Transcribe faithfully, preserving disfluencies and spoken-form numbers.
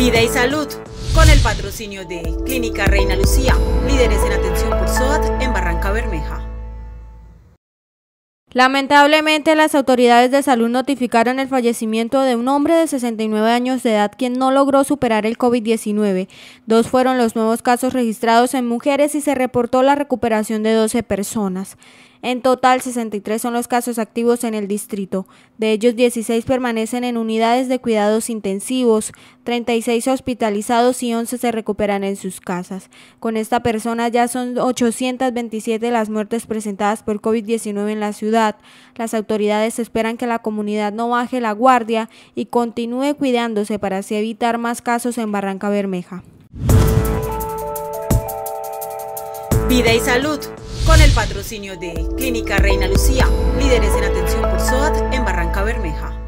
Vida y salud, con el patrocinio de Clínica Reina Lucía, líderes en atención por S O A T en Barranca Bermeja. Lamentablemente, las autoridades de salud notificaron el fallecimiento de un hombre de sesenta y nueve años de edad quien no logró superar el COVID diecinueve. Dos fueron los nuevos casos registrados en mujeres y se reportó la recuperación de doce personas. En total, sesenta y tres son los casos activos en el distrito. De ellos, dieciséis permanecen en unidades de cuidados intensivos, treinta y seis hospitalizados y once se recuperan en sus casas. Con esta persona ya son ochocientas veintisiete las muertes presentadas por COVID diecinueve en la ciudad. Las autoridades esperan que la comunidad no baje la guardia y continúe cuidándose para así evitar más casos en Barranca Bermeja. Vida y salud, con el patrocinio de Clínica Reina Lucía, líderes en atención por S O A T en Barranca Bermeja.